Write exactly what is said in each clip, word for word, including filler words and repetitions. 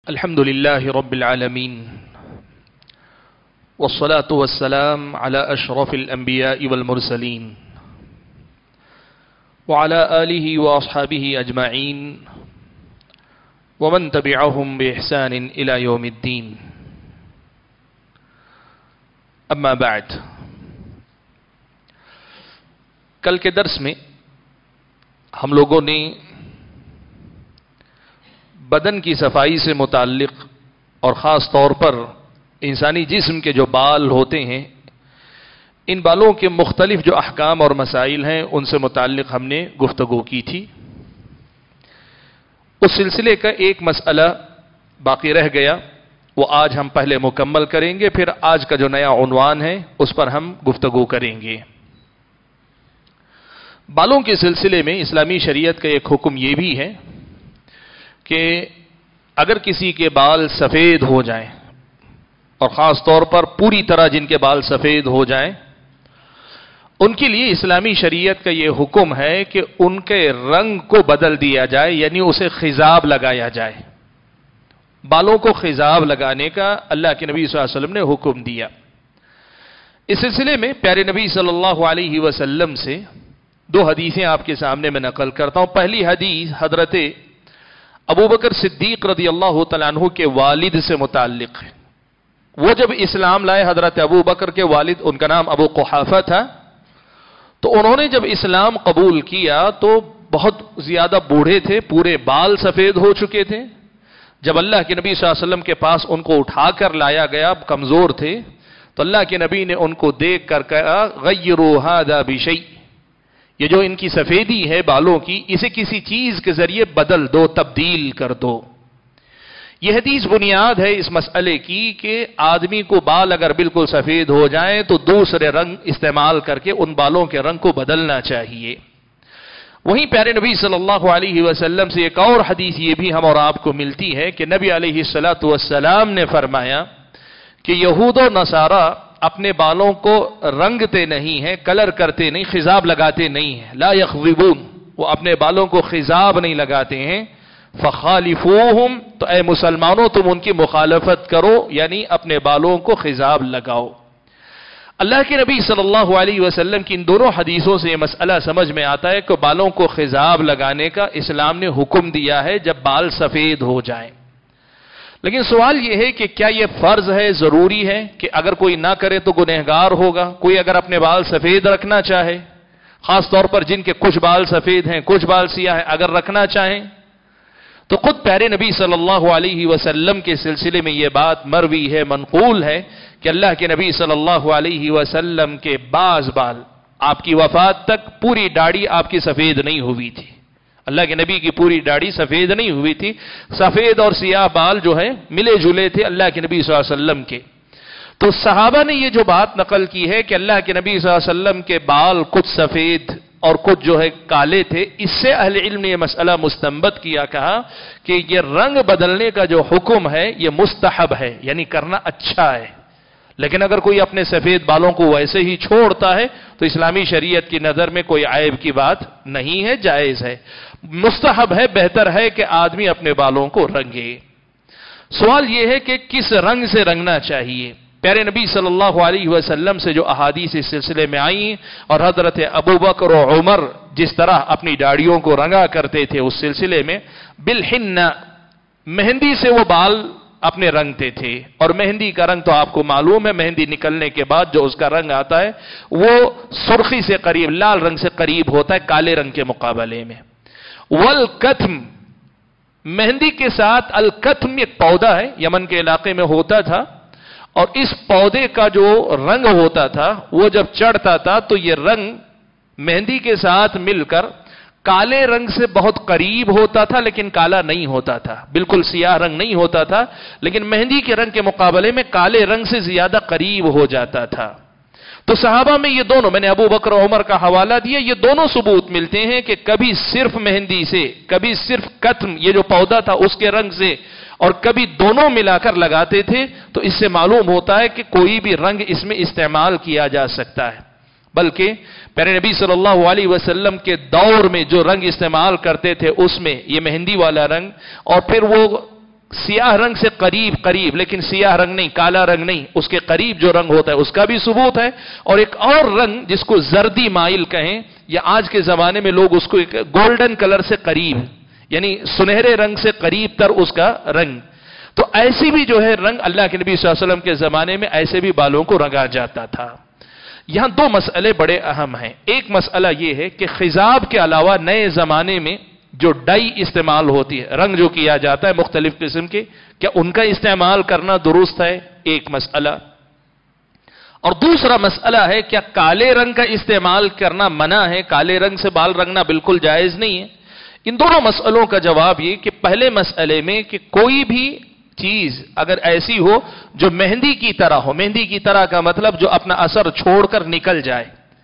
الحمد لله رب العالمين والصلاة والسلام على أشرف الأنبياء والمرسلين وعلى آله وأصحابه أجمعين ومن تبعهم بإحسان إلى يوم الدين. أما بعد، کل کے درس میں ہم لوگوں نے بدن کی صفائی سے متعلق اور خاص طور پر انسانی جسم کے جو بال ہوتے ہیں، ان بالوں کے مختلف جو احکام اور مسائل ہیں ان سے متعلق ہم نے گفتگو کی تھی. اس سلسلے کا ایک مسئلہ باقی رہ گیا، وہ آج ہم پہلے مکمل کریں گے، پھر آج کا جو نیا عنوان ہے اس پر ہم گفتگو کریں گے. بالوں کے سلسلے میں اسلامی شریعت کا ایک حکم یہ بھی ہے کہ اگر کسی کے بال سفید ہو جائیں، اور خاص طور پر پوری طرح جن کے بال سفید ہو جائیں، ان کے لیے اسلامی شریعت کا یہ حکم ہے کہ ان کے رنگ کو بدل دیا جائے، یعنی اسے خضاب لگایا جائے. بالوں کو خضاب لگانے کا اللہ کے نبی صلی اللہ علیہ وسلم نے حکم دیا. اس سلسلے میں پیارے نبی صلی اللہ علیہ وسلم سے دو حدیثیں آپ کے سامنے میں نقل کرتا ہوں. پہلی حدیث حضرت ابو بکر صدیق رضی اللہ تعالیٰ عنہ کے والد سے متعلق ہے. وہ جب اسلام لائے، حضرت ابو بکر کے والد، ان کا نام ابو قحافہ تھا، تو انہوں نے جب اسلام قبول کیا تو بہت زیادہ بوڑھے تھے، پورے بال سفید ہو چکے تھے. جب اللہ کے نبی صلی اللہ علیہ وسلم کے پاس ان کو اٹھا کر لایا گیا، کمزور تھے، تو اللہ کے نبی نے ان کو دیکھ کر کہا غیروا ھذا بشیء، یہ جو ان کی سفیدی ہے بالوں کی، اسے کسی چیز کے ذریعے بدل دو، تبدیل کر دو. یہ حدیث بنیاد ہے اس مسئلے کی کہ آدمی کو بال اگر بالکل سفید ہو جائیں تو دوسرے رنگ استعمال کر کے ان بالوں کے رنگ کو بدلنا چاہیے. وہیں پیارے نبی صلی اللہ علیہ وسلم سے ایک اور حدیث یہ بھی ہم اور آپ کو ملتی ہے کہ نبی علیہ الصلوۃ والسلام نے فرمایا کہ یہود و نصارہ اپنے بالوں کو رنگتے نہیں ہیں، کلر کرتے نہیں، خضاب لگاتے نہیں ہیں. لا یخضبون، وہ اپنے بالوں کو خضاب نہیں لگاتے ہیں. فخالفوہم، تو اے مسلمانوں تم ان کی مخالفت کرو، یعنی اپنے بالوں کو خضاب لگاؤ. اللہ کے نبی صلی اللہ علیہ وسلم کی ان دونوں حدیثوں سے یہ مسئلہ سمجھ میں آتا ہے کہ بالوں کو خضاب لگانے کا اسلام نے حکم دیا ہے جب بال سفید ہو جائیں. لیکن سوال یہ ہے کہ کیا یہ فرض ہے، ضروری ہے کہ اگر کوئی نہ کرے تو گنہگار ہوگا؟ کوئی اگر اپنے بال سفید رکھنا چاہے، خاص طور پر جن کے کچھ بال سفید ہیں کچھ بال سیاہ ہیں، اگر رکھنا چاہیں تو خود پیارے نبی صلی اللہ علیہ وسلم کے سلسلے میں یہ بات مروی ہے، منقول ہے کہ اللہ کے نبی صلی اللہ علیہ وسلم کے بعض بال آپ کی وفات تک پوری داڑھی آپ کی سفید نہیں ہوئی تھی. اللہ کے نبی کی پوری داڑھی سفید نہیں ہوئی تھی، سفید اور سیاہ بال جو ہیں ملے جلے تھے اللہ کے نبی صلی اللہ علیہ وسلم کے. تو صحابہ نے یہ جو بات نقل کی ہے کہ اللہ کے نبی صلی اللہ علیہ وسلم کے بال کچھ سفید اور کچھ جو ہے کالے تھے، اس سے اہل علم نے یہ مسئلہ مستنبط کیا، کہا کہ یہ رنگ بدلنے کا جو حکم ہے یہ مستحب ہے، یعنی کرنا اچھا ہے. لیکن اگر کوئی اپنے سفید بالوں کو ویسے ہی چھوڑتا ہے تو اسلامی شریعت کی نظر میں کوئی عیب کی بات نہیں ہے، جائز ہے، مستحب ہے، بہتر ہے کہ آدمی اپنے بالوں کو رنگے. سوال یہ ہے کہ کس رنگ سے رنگنا چاہیے؟ پیارے نبی صلی اللہ علیہ وسلم سے جو احادیث اس سلسلے میں آئیں اور حضرت ابو بکر و عمر جس طرح اپنی داڑھیوں کو رنگا کرتے تھے، اس سلسلے میں بالحنہ، مہندی سے وہ بال اپنے رنگتے تھے. اور مہندی کا رنگ تو آپ کو معلوم ہے، مہندی نکلنے کے بعد جو اس کا رنگ آتا ہے وہ سرخی سے قریب، لال رنگ سے قریب ہوتا ہے کالے رنگ کے مقابلے میں. والکتم، مہندی کے ساتھ الکتم ایک پودا ہے، یمن کے علاقے میں ہوتا تھا، اور اس پودے کا جو رنگ ہوتا تھا وہ جب چڑھتا تھا تو یہ رنگ مہندی کے ساتھ مل کر کالے رنگ سے بہت قریب ہوتا تھا، لیکن کالا نہیں ہوتا تھا، بالکل سیاہ رنگ نہیں ہوتا تھا، لیکن مہندی کے رنگ کے مقابلے میں کالے رنگ سے زیادہ قریب ہو جاتا تھا. تو صحابہ میں یہ دونوں، میں نے ابو بکر و عمر کا حوالہ دیا، یہ دونوں ثبوت ملتے ہیں کہ کبھی صرف مہندی سے، کبھی صرف کتم یہ جو پودا تھا اس کے رنگ سے، اور کبھی دونوں ملا کر لگاتے تھے. تو اس سے معلوم ہوتا ہے کہ کوئی بھی رنگ اس میں استعمال کیا جا سکتا ہے. بلکہ پیارے نبی صلی اللہ علیہ وسلم کے دور میں جو رنگ استعمال کرتے تھے اس میں یہ مہندی والا رنگ، اور پھر وہ سیاہ رنگ سے قریب قریب، لیکن سیاہ رنگ نہیں، کالا رنگ نہیں، اس کے قریب جو رنگ ہوتا ہے اس کا بھی ثبوت ہے. اور ایک اور رنگ جس کو زردی مائل کہیں، یا آج کے زمانے میں لوگ اس کو ایک گولڈن کلر سے قریب، یعنی سنہرے رنگ سے قریب تر اس کا رنگ. تو ایسی بھی جو ہے رنگ اللہ کے نبی صلی اللہ علیہ وسلم کے زمانے میں ایسے بھی بالوں کو رنگا جاتا تھا. یہاں دو مسئلے بڑے اہم ہیں. ایک مسئلہ یہ ہے کہ خضاب کے علاوہ نئے زمانے میں جو ڈائی استعمال ہوتی ہے، رنگ جو کیا جاتا ہے مختلف قسم کے، کیا ان کا استعمال کرنا درست ہے؟ ایک مسئلہ. اور دوسرا مسئلہ ہے کیا کالے رنگ کا استعمال کرنا منع ہے؟ کالے رنگ سے بال رنگنا بالکل جائز نہیں ہے. ان دونوں مسئلوں کا جواب یہ کہ پہلے مسئلے میں کہ کوئی بھی چیز اگر ایسی ہو جو مہندی کی طرح ہو، مہندی کی طرح کا مطلب جو اپنا اثر چھوڑ کر نکل جائے،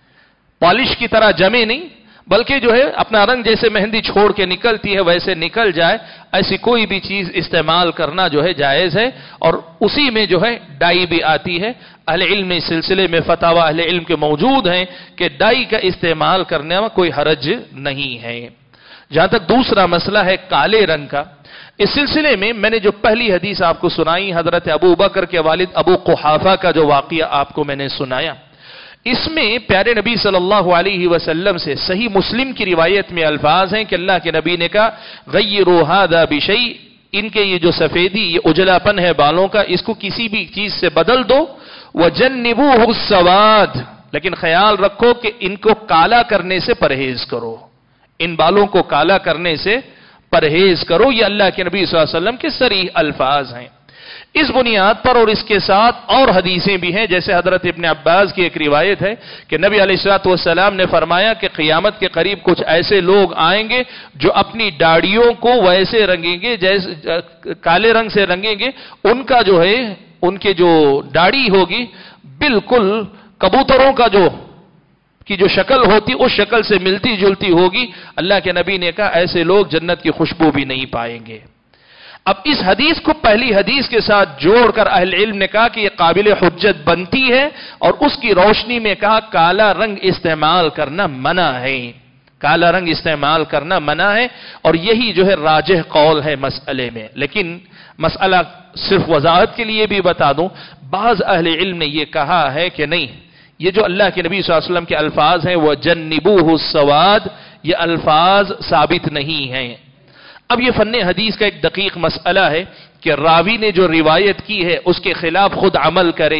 پالش کی طرح جمے نہیں بلکہ جو ہے اپنا رنگ جیسے مہندی چھوڑ کے نکلتی ہے ویسے نکل جائے، ایسی کوئی بھی چیز استعمال کرنا جو ہے جائز ہے. اور اسی میں جو ہے ڈائی بھی آتی ہے. اہل علم اس سلسلے میں فتاوی اہل علم کے موجود ہیں کہ ڈائی کا استعمال کرنے میں کوئی حرج نہیں ہے. جہاں تک دوسرا مسئلہ ہے کالے رنگ کا، اس سلسلے میں میں نے جو پہلی حدیث آپ کو سنائی، حضرت ابو بکر کے والد ابو قحافہ کا جو واقعہ آپ کو میں نے سنایا، اس میں پیارے نبی صلی اللہ علیہ وسلم سے صحیح مسلم کی روایت میں الفاظ ہیں کہ اللہ کے نبی نے کہا غیروا ھذا بشیء، ان کے یہ جو سفیدی، یہ اجلاپن ہے بالوں کا، اس کو کسی بھی چیز سے بدل دو. وجنبوہ السواد، لیکن خیال رکھو کہ ان کو کالا کرنے سے پرہیز کرو، ان بالوں کو کالا کرنے سے پرہیز کرو. یہ اللہ کے نبی صلی اللہ علیہ وسلم کے صریح الفاظ ہیں. اس بنیاد پر اور اس کے ساتھ اور حدیثیں بھی ہیں، جیسے حضرت ابن عباس کی ایک روایت ہے کہ نبی علیہ الصلوۃ والسلام نے فرمایا کہ قیامت کے قریب کچھ ایسے لوگ آئیں گے جو اپنی داڑھیوں کو ویسے رنگیں گے جیسے کالے رنگ سے رنگیں گے، ان کا جو ہے ان کے جو داڑھی ہوگی بالکل کبوتروں کا جو کی جو شکل ہوتی اس شکل سے ملتی جلتی ہوگی. اللہ کے نبی نے کہا ایسے لوگ جنت کی خوشبو بھی نہیں پائیں گے. اب اس حدیث کو پہلی حدیث کے ساتھ جوڑ کر اہل علم نے کہا کہ یہ قابل حجت بنتی ہے، اور اس کی روشنی میں کہا کالا رنگ استعمال کرنا منع ہے، کالا رنگ استعمال کرنا منع ہے. اور یہی جو ہے راجح قول ہے مسئلے میں. لیکن مسئلہ صرف وضاحت کے لیے بھی بتا دوں، بعض اہل علم نے یہ کہا ہے کہ نہیں، یہ جو اللہ کے نبی صلی اللہ علیہ وسلم کے الفاظ ہیں وَجَنِّبُوهُ السَّوَادِ، یہ الفاظ ثابت نہیں ہیں. اب یہ فن حدیث کا ایک دقیق مسئلہ ہے کہ راوی نے جو روایت کی ہے اس کے خلاف خود عمل کرے،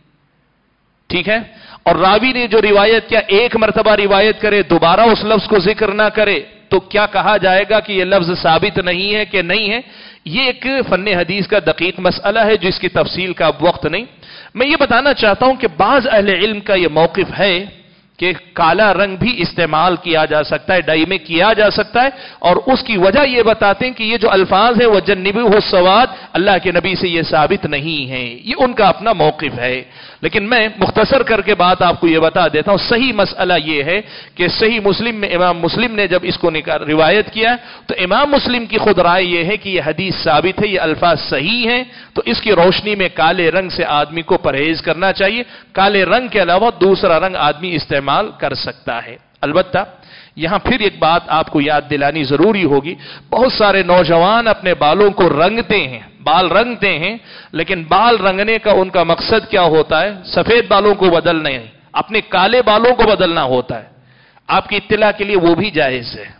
ٹھیک ہے، اور راوی نے جو روایت کیا ایک مرتبہ روایت کرے، دوبارہ اس لفظ کو ذکر نہ کرے، تو کیا کہا جائے گا کہ یہ لفظ ثابت نہیں ہے کہ نہیں ہے؟ یہ ایک فن حدیث کا دقیق مسئلہ ہے جس کی تفصیل کا اب وقت نہیں. میں یہ بتانا چاہتا ہوں کہ بعض اہل علم کا یہ موقف ہے کہ کالا رنگ بھی استعمال کیا جا سکتا ہے، ڈائی میں کیا جا سکتا ہے، اور اس کی وجہ یہ بتاتے ہیں کہ یہ جو الفاظ ہیں وَجَنِّبُوهُ السَّوَادِ اللہ کے نبی سے یہ ثابت نہیں ہیں، یہ ان کا اپنا موقف ہے. لیکن میں مختصر کر کے بات آپ کو یہ بتا دیتا ہوں. صحیح مسئلہ یہ ہے کہ صحیح مسلم میں امام مسلم نے جب اس کو روایت کیا تو امام مسلم کی خود رائے یہ ہے کہ یہ حدیث ثابت ہے، یہ الفاظ صحیح ہیں، تو اس کی روشنی میں کالے رنگ سے آدمی کو پرہیز کرنا چاہیے. کالے رنگ کے علاوہ دوسرا رنگ آدمی استعمال کر سکتا ہے. البتہ یہاں پھر ایک بات آپ کو یاد دلانی ضروری ہوگی، بہت سارے نوجوان اپنے بالوں کو رنگتے ہیں، بال رنگتے ہیں، لیکن بال رنگنے کا ان کا مقصد کیا ہوتا ہے؟ سفید بالوں کو بدلنا ہے، اپنے کالے بالوں کو بدلنا ہوتا ہے. آپ کی اطلاع کے لیے وہ بھی جائز ہے،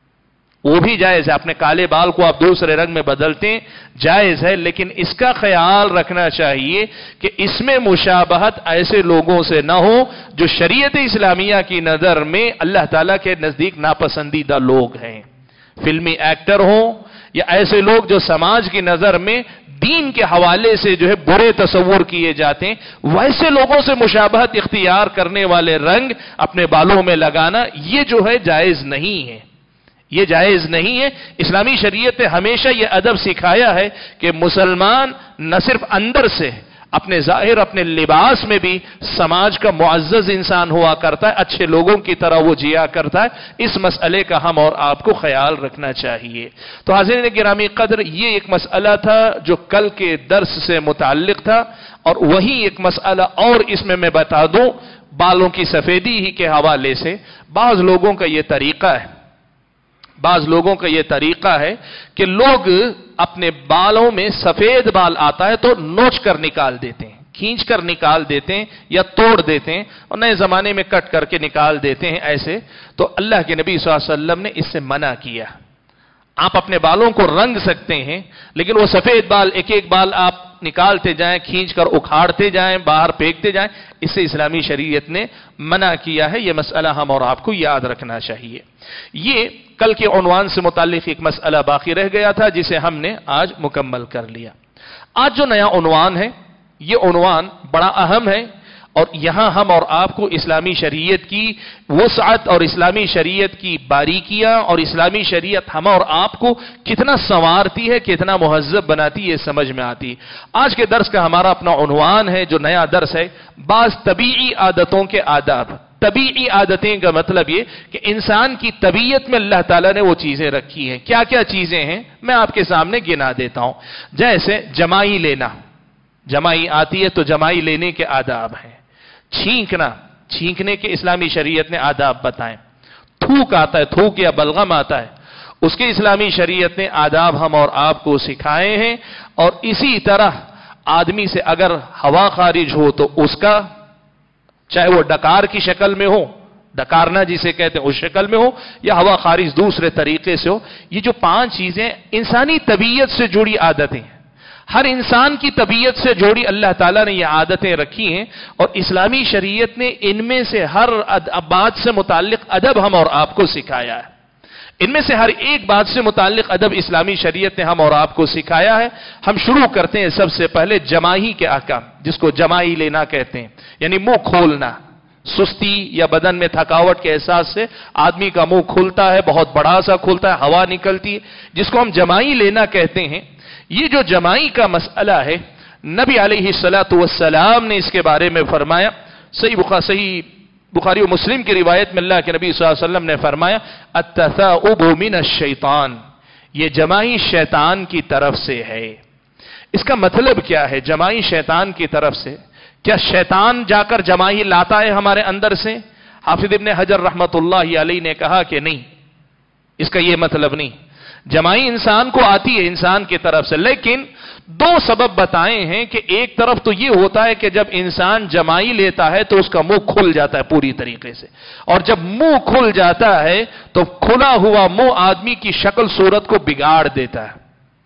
وہ بھی جائز ہے، اپنے کالے بال کو آپ دوسرے رنگ میں بدلتے ہیں، جائز ہے. لیکن اس کا خیال رکھنا چاہیے کہ اس میں مشابہت ایسے لوگوں سے نہ ہو جو شریعت اسلامیہ کی نظر میں اللہ تعالیٰ کے نزدیک ناپسندیدہ لوگ ہیں، فلمی ایکٹر ہوں یا ایسے لوگ جو سماج کی نظر میں دین کے حوالے سے جو ہے برے تصور کیے جاتے ہیں. ویسے لوگوں سے مشابہت اختیار کرنے والے رنگ اپنے بالوں میں لگانا یہ جو ہے جائز نہیں ہے، یہ جائز نہیں ہے. اسلامی شریعت نے ہمیشہ یہ ادب سکھایا ہے کہ مسلمان نہ صرف اندر سے اپنے ظاہر اپنے لباس میں بھی سماج کا معزز انسان ہوا کرتا ہے، اچھے لوگوں کی طرح وہ جیا کرتا ہے. اس مسئلے کا ہم اور آپ کو خیال رکھنا چاہیے. تو حاضرین گرامی قدر، یہ ایک مسئلہ تھا جو کل کے درس سے متعلق تھا، اور وہی ایک مسئلہ اور اس میں میں بتا دوں بالوں کی سفیدی ہی کے حوالے سے. بعض لوگوں کا یہ طریقہ ہے بعض لوگوں کا یہ طریقہ ہے کہ لوگ اپنے بالوں میں سفید بال آتا ہے تو نوچ کر نکال دیتے ہیں، کھینچ کر نکال دیتے ہیں یا توڑ دیتے ہیں اور نئے زمانے میں کٹ کر کے نکال دیتے ہیں ایسے. تو اللہ کے نبی صلی اللہ علیہ وسلم نے اس سے منع کیا. آپ اپنے بالوں کو رنگ سکتے ہیں لیکن وہ سفید بال ایک ایک بال آپ نکالتے جائیں، کھینچ کر اکھاڑتے جائیں، باہر پھینکتے جائیں، اس سے اسلامی شریعت نے منع کیا ہے. یہ مسئلہ ہم اور آپ کو یاد رکھنا چاہیے. یہ کل کے عنوان سے متعلق ایک مسئلہ باقی رہ گیا تھا جسے ہم نے آج مکمل کر لیا. آج جو نیا عنوان ہے یہ عنوان بڑا اہم ہے اور یہاں ہم اور آپ کو اسلامی شریعت کی وسعت اور اسلامی شریعت کی باریکیاں اور اسلامی شریعت ہم اور آپ کو کتنا سنوارتی ہے، کتنا مہذب بناتی ہے، یہ سمجھ میں آتی ہے. آج کے درس کا ہمارا اپنا عنوان ہے جو نیا درس ہے، بعض طبیعی عادتوں کے آداب. طبیعی عادتیں کا مطلب یہ کہ انسان کی طبیعت میں اللہ تعالیٰ نے وہ چیزیں رکھی ہیں. کیا کیا چیزیں ہیں میں آپ کے سامنے گنا دیتا ہوں. جیسے جمائی لینا، جمائی آتی ہے تو جمائی لینے کے آداب ہیں. چھینکنا، چھینکنے کے اسلامی شریعت نے آداب بتائیں. تھوک آتا ہے، تھوک یا بلغم آتا ہے، اس کے اسلامی شریعت نے آداب ہم اور آپ کو سکھائے ہیں. اور اسی طرح آدمی سے اگر ہوا خارج ہو تو اس کا، چاہے وہ ڈکار کی شکل میں ہو، ڈکارنا جسے کہتے ہیں اس شکل میں ہو، یا ہوا خارج دوسرے طریقے سے ہو، یہ جو پانچ چیزیں انسانی طبیعت سے جڑی عادتیں ہیں، ہر انسان کی طبیعت سے جوڑی اللہ تعالیٰ نے یہ عادتیں رکھی ہیں اور اسلامی شریعت نے ان میں سے ہر بات سے متعلق ادب ہم اور آپ کو سکھایا ہے. ان میں سے ہر ایک بات سے متعلق ادب اسلامی شریعت نے ہم اور آپ کو سکھایا ہے. ہم شروع کرتے ہیں سب سے پہلے جمائی کے احکام، جس کو جمائی لینا کہتے ہیں، یعنی منہ کھولنا. سستی یا بدن میں تھکاوٹ کے احساس سے آدمی کا منہ کھلتا ہے، بہت بڑا سا کھلتا ہے، ہوا نکلتی ہے، جس کو ہم جمائی لینا کہتے ہیں. یہ جو جمائی کا مسئلہ ہے، نبی علیہ الصلوۃ والسلام نے اس کے بارے میں فرمایا. صحیح بخاری صحیح بخاری و مسلم کی روایت میں اللہ کے نبی صلی اللہ علیہ وسلم نے فرمایا التثاؤب من الشیطان، یہ جمائی شیطان کی طرف سے ہے. اس کا مطلب کیا ہے جمائی شیطان کی طرف سے؟ کیا شیطان جا کر جمائی لاتا ہے ہمارے اندر سے؟ حافظ ابن حجر رحمت اللہ علیہ نے کہا کہ نہیں، اس کا یہ مطلب نہیں. جمائی انسان کو آتی ہے انسان کی طرف سے، لیکن دو سبب بتائے ہیں کہ ایک طرف تو یہ ہوتا ہے کہ جب انسان جمائی لیتا ہے تو اس کا منہ کھل جاتا ہے پوری طریقے سے، اور جب منہ کھل جاتا ہے تو کھلا ہوا منہ آدمی کی شکل صورت کو بگاڑ دیتا ہے.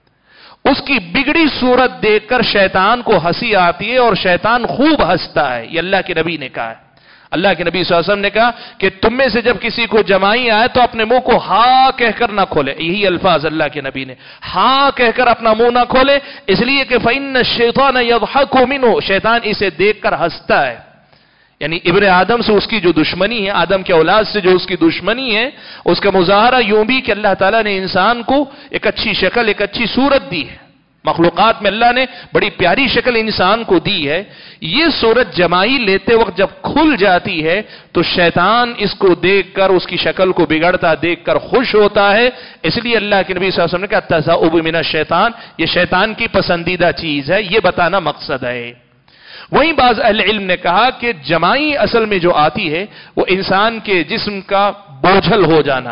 اس کی بگڑی صورت دیکھ کر شیطان کو ہنسی آتی ہے اور شیطان خوب ہنستا ہے. یہ اللہ کے نبی نے کہا ہے. اللہ کے نبی صلی اللہ علیہ وسلم نے کہا کہ تم میں سے جب کسی کو جمائی آئے تو اپنے منہ کو ہاں کہہ کر نہ کھولے. یہی الفاظ اللہ کے نبی نے، ہاں کہہ کر اپنا منہ نہ کھولے، اس لیے کہ فَإِنَّ الشَّيْطَانَ يَضْحَكُ مِنْهُ، شیطان اسے دیکھ کر ہنستا ہے. یعنی ابن آدم سے اس کی جو دشمنی ہے، آدم کے اولاد سے جو اس کی دشمنی ہے، اس کا مظاہرہ یوں بھی کہ اللہ تعالیٰ نے انسان کو ایک اچھی شکل، ایک اچھی صورت دی ہے. مخلوقات میں اللہ نے بڑی پیاری شکل انسان کو دی ہے. یہ صورت جمائی لیتے وقت جب کھل جاتی ہے تو شیطان اس کو دیکھ کر، اس کی شکل کو بگڑتا دیکھ کر خوش ہوتا ہے. اس لیے اللہ کے نبی صلی اللہ علیہ وسلم نے کہا التثاؤب من الشیطان، یہ شیطان کی پسندیدہ چیز ہے. یہ بتانا مقصد ہے. وہیں بعض اہل علم نے کہا کہ جمائی اصل میں جو آتی ہے وہ انسان کے جسم کا بوجھل ہو جانا.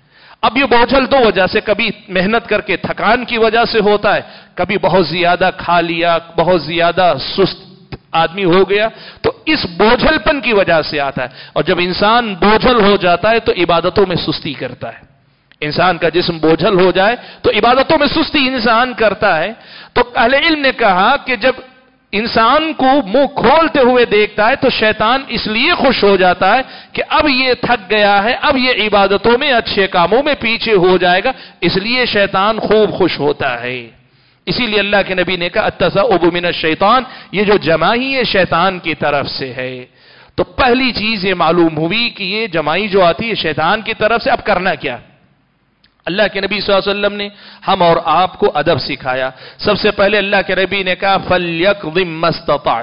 اب یہ بوجھل دو وجہ سے، کبھی محنت کر کے تھکان کی وجہ سے ہوتا ہے، کبھی بہت زیادہ کھا لیا، بہت زیادہ سست آدمی ہو گیا تو اس بوجھل پن کی وجہ سے آتا ہے. اور جب انسان بوجھل ہو جاتا ہے تو عبادتوں میں سستی کرتا ہے. انسان کا جسم بوجھل ہو جائے تو عبادتوں میں سستی انسان کرتا ہے. تو اہل علم نے کہا کہ جب انسان کو منہ کھولتے ہوئے دیکھتا ہے تو شیطان اس لیے خوش ہو جاتا ہے کہ اب یہ تھک گیا ہے، اب یہ عبادتوں میں اچھے کاموں میں پیچھے ہو جائے گا، اس لیے شیطان خوب خوش ہوتا ہے. اسی لیے اللہ کے نبی نے کہا التثاؤب من الشیطان، یہ جو جمائی ہے شیطان کی طرف سے ہے. تو پہلی چیز یہ معلوم ہوئی کہ یہ جمائی جو آتی ہے شیطان کی طرف سے. اب کرنا کیا؟ اللہ کے نبی صلی اللہ علیہ وسلم نے ہم اور آپ کو ادب سکھایا. سب سے پہلے اللہ کے نبی نے کہا فَلْيَقْضِمْ مَا اسْتَطَاعَ،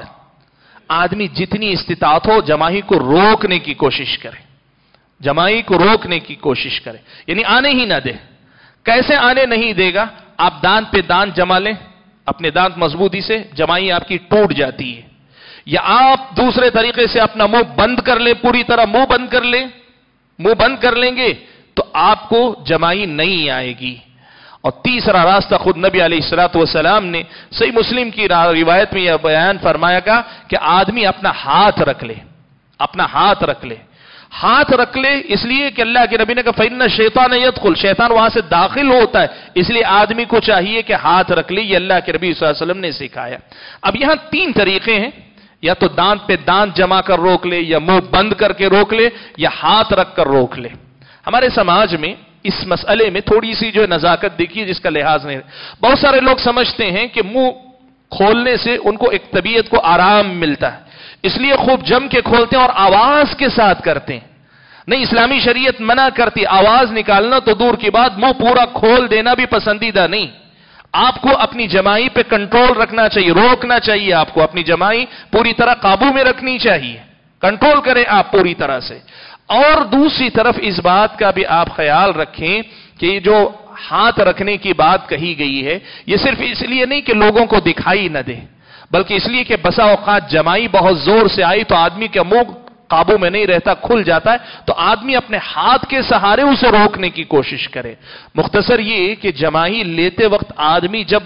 آدمی جتنی استطاعت ہو جمائی کو روکنے کی کوشش کرے، جمائی کو روکنے کی کوشش کرے، یعنی آنے ہی نہ دے. کیسے آنے نہیں دے گا؟ آپ دانت پہ دانت جما لیں اپنے دانت مضبوطی سے، جمائی آپ کی ٹوٹ جاتی ہے. یا آپ دوسرے طریقے سے اپنا منہ بند کر لیں، پوری طرح منہ بند کر لیں. منہ بند کر لیں گے تو آپ کو جمائی نہیں آئے گی۔ اور تیسرا راستہ خود نبی علیہ الصلوۃ والسلام نے صحیح مسلم کی روایت میں یہ بیان فرمایا گا کہ آدمی اپنا ہاتھ رکھ لے، اپنا ہاتھ رکھ لے، ہاتھ رکھ لے اس لیے کہ اللہ کے نبی نے کہا فَإِنَّ الشَّيْطَانَ يَدْخُلُ، شیطان وہاں سے داخل ہوتا ہے، اس لیے آدمی کو چاہیے کہ ہاتھ رکھ لے، یہ اللہ کے نبی صلی اللہ علیہ وسلم نے سکھایا۔ اب یہاں تین طریقے ہیں، یا تو دانت پہ دانت جما کر روک لے، یا منہ بند کر کے روک لے، یا ہاتھ رکھ کر روک لے۔ ہمارے سماج میں اس مسئلے میں تھوڑی سی جو نزاکت دیکھیے جس کا لحاظ نہیں، بہت سارے لوگ سمجھتے ہیں کہ منہ کھولنے سے ان کو ایک طبیعت کو آرام ملتا ہے، اس لیے خوب جم کے کھولتے ہیں اور آواز کے ساتھ کرتے ہیں۔ نہیں، اسلامی شریعت منع کرتی، آواز نکالنا تو دور کی بات، منہ پورا کھول دینا بھی پسندیدہ نہیں۔ آپ کو اپنی جمائی پہ کنٹرول رکھنا چاہیے، روکنا چاہیے، آپ کو اپنی جمائی پوری طرح قابو میں رکھنی چاہیے، کنٹرول کریں آپ پوری طرح سے۔ اور دوسری طرف اس بات کا بھی آپ خیال رکھیں کہ جو ہاتھ رکھنے کی بات کہی گئی ہے یہ صرف اس لیے نہیں کہ لوگوں کو دکھائی نہ دے، بلکہ اس لیے کہ بسا اوقات جمائی بہت زور سے آئی تو آدمی کا منہ قابو میں نہیں رہتا، کھل جاتا ہے، تو آدمی اپنے ہاتھ کے سہارے اسے روکنے کی کوشش کرے۔ مختصر یہ کہ جمائی لیتے وقت آدمی جب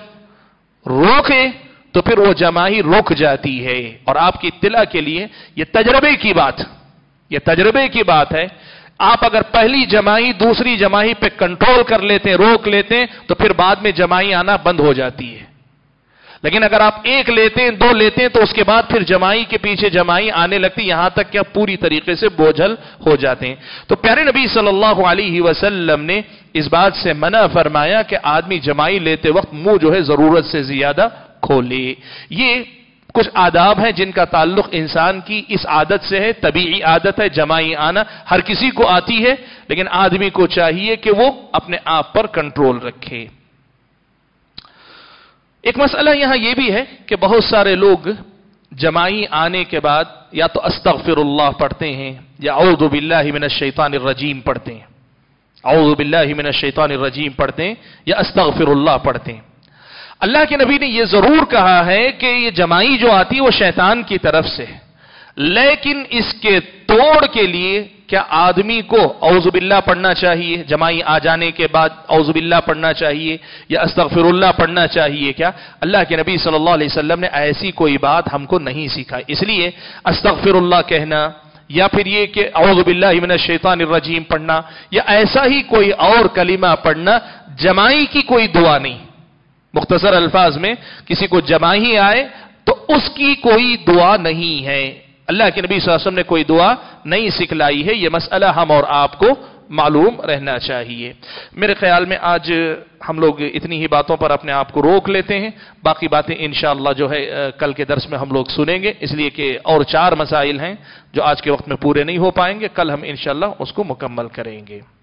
روکے تو پھر وہ جمائی رک جاتی ہے۔ اور آپ کی اطلاع کے لیے یہ تجربے کی بات یہ تجربے کی بات ہے، آپ اگر پہلی جمائی دوسری جمائی پہ کنٹرول کر لیتے ہیں، روک لیتے ہیں، تو پھر بعد میں جمائی آنا بند ہو جاتی ہے۔ لیکن اگر آپ ایک لیتے ہیں، دو لیتے ہیں، تو اس کے بعد پھر جمائی کے پیچھے جمائی آنے لگتی، یہاں تک کہ آپ پوری طریقے سے بوجھل ہو جاتے ہیں۔ تو پیارے نبی صلی اللہ علیہ وسلم نے اس بات سے منع فرمایا کہ آدمی جمائی لیتے وقت منہ جو ہے ضرورت سے زیادہ کھولے۔ یہ کچھ آداب ہیں جن کا تعلق انسان کی اس عادت سے ہے، طبیعی عادت ہے جمائی آنا، ہر کسی کو آتی ہے، لیکن آدمی کو چاہیے کہ وہ اپنے آپ پر کنٹرول رکھے۔ ایک مسئلہ یہاں یہ بھی ہے کہ بہت سارے لوگ جمائی آنے کے بعد یا تو استغفر اللہ پڑھتے ہیں یا اعوذ باللہ من الشیطان الرجیم پڑھتے ہیں، اعوذ باللہ من الشیطان الرجیم پڑھتے ہیں یا استغفر اللہ پڑھتے ہیں۔ اللہ کے نبی نے یہ ضرور کہا ہے کہ یہ جمائی جو آتی ہے وہ شیطان کی طرف سے، لیکن اس کے توڑ کے لیے کیا آدمی کو اعوذ باللہ پڑھنا چاہیے؟ جمائی آ جانے کے بعد اعوذ باللہ پڑھنا چاہیے یا استغفر اللہ پڑھنا چاہیے کیا؟ اللہ کے نبی صلی اللہ علیہ وسلم نے ایسی کوئی بات ہم کو نہیں سکھائی، اس لیے استغفر اللہ کہنا یا پھر یہ کہ اعوذ باللہ من الشیطان الرجیم پڑھنا یا ایسا ہی کوئی اور کلمہ پڑھنا جمائی کی کوئی دعا نہیں۔ مختصر الفاظ میں کسی کو جمائی آئے تو اس کی کوئی دعا نہیں ہے، اللہ کے نبی صلی اللہ علیہ وسلم نے کوئی دعا نہیں سکھلائی ہے، یہ مسئلہ ہم اور آپ کو معلوم رہنا چاہیے۔ میرے خیال میں آج ہم لوگ اتنی ہی باتوں پر اپنے آپ کو روک لیتے ہیں، باقی باتیں انشاءاللہ جو ہے کل کے درس میں ہم لوگ سنیں گے، اس لیے کہ اور چار مسائل ہیں جو آج کے وقت میں پورے نہیں ہو پائیں گے، کل ہم انشاءاللہ اس کو مکمل کریں گے۔